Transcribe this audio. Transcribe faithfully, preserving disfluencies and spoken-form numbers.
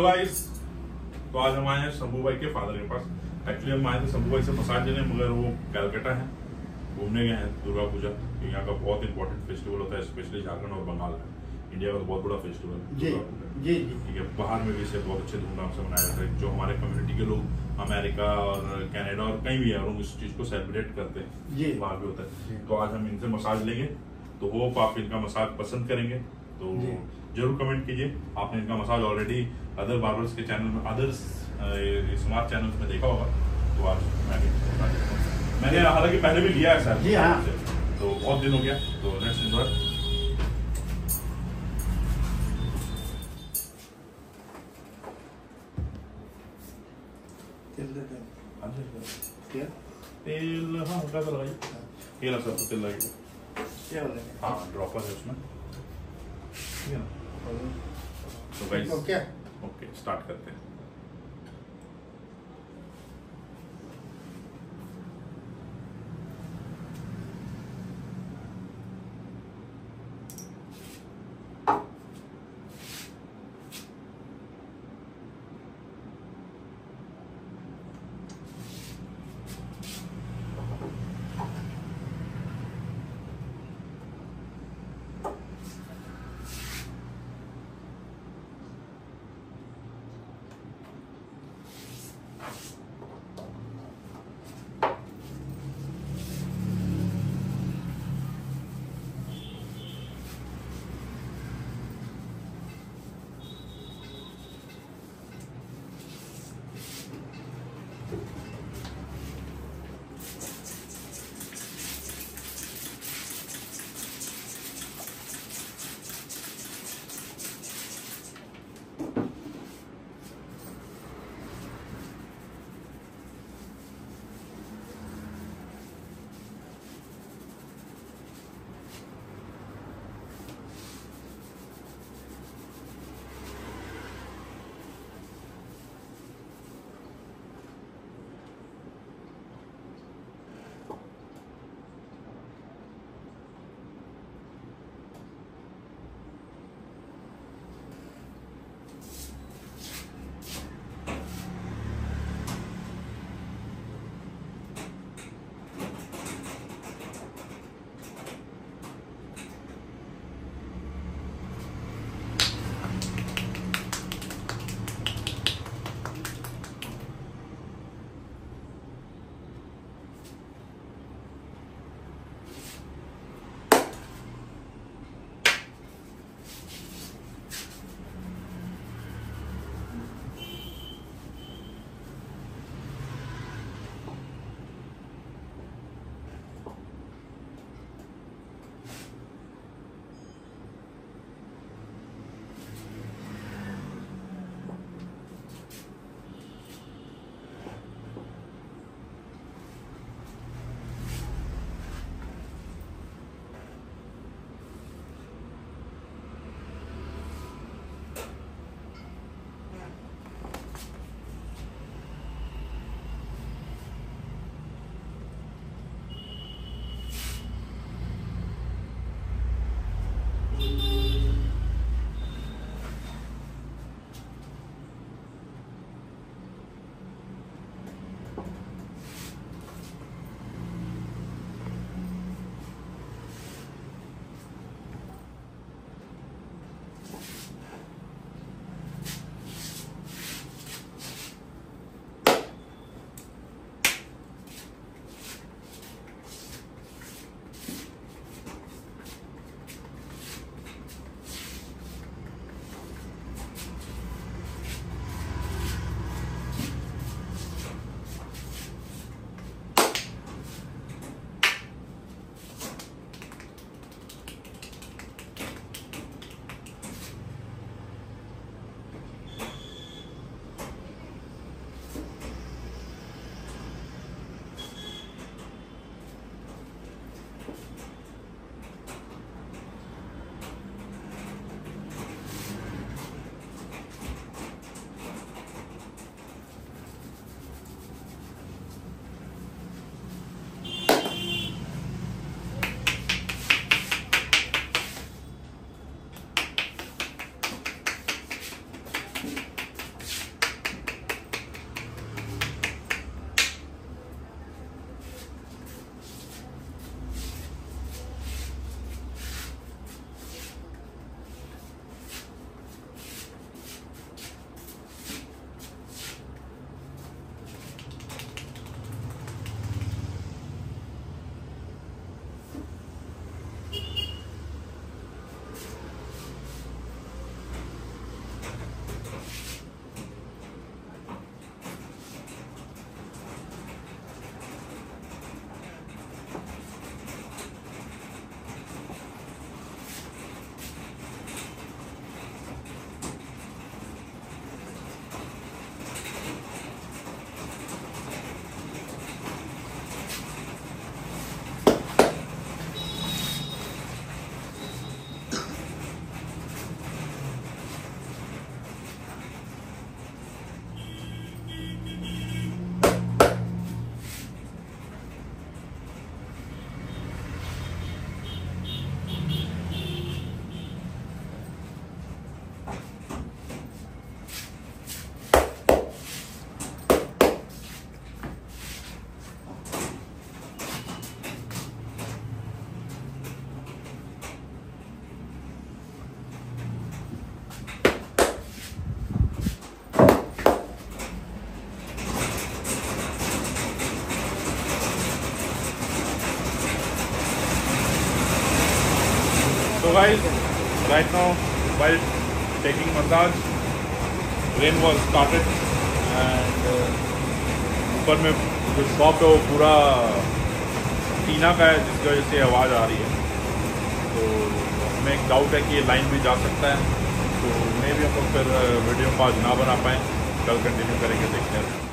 Guys, तो आज हम आए हैं शंभू भाई के फादर के पास। एक्चुअली हम आए थे शंभू भाई से मसाज लेने, मगर वो कलकत्ता है, घूमने गए हैं दुर्गा पूजा। यहाँ का बहुत इंपॉर्टेंट फेस्टिवल होता है, स्पेशली झारखंड और बंगाल में। इंडिया का तो बहुत बड़ा फेस्टिवल है जी जी जी ठीक है। बाहर में भी इसे बहुत अच्छे धूमधाम से मनाया जाता है। जो हमारे कम्युनिटी के लोग अमेरिका और कनाडा और कहीं भी है, लोग इस चीज को सेलिब्रेट करते हैं जी, वहाँ भी होता है। तो आज हम इनसे मसाज लेंगे, तो होप आप इनका मसाज पसंद करेंगे। तो जरूर कमेंट कीजिए। आपने इनका मसाज ऑलरेडी अदर बार्बर्स के चैनल में, अदर्स स्मार्ट चैनल्स में देखा होगा। तो आज मैं भी मैंने हालांकि पहले भी लिया है सर जी हाँ, तो बहुत दिन हो गया। तो लेट्स एंजॉय। तेल देते हैं। तेल हाँ हल्का सा लगाइए, तेल सर तो तेल लगाइए। क्या बोले? हाँ ड्रॉपर है उसमें, ठीक है ना। तो गाइस ओके ओके स्टार्ट करते हैं। So guys, right now while taking massage, rain was started and ऊपर में जो शॉप है वो पूरा टीना का है, जिसकी वजह से आवाज़ आ रही है। तो हमें एक डाउट है कि ये लाइन भी जा सकता है, तो मैं भी हम लोग फिर वीडियो को आज ना बना पाएँ, कल कंटिन्यू करेंगे, देखते हैं।